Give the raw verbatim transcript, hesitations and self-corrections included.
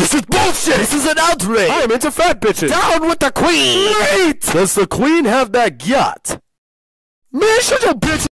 This is bullshit! This is an outrage! I am into fat bitches! Down with the queen! Wait! Does the queen have that yacht? Man, shut your bitch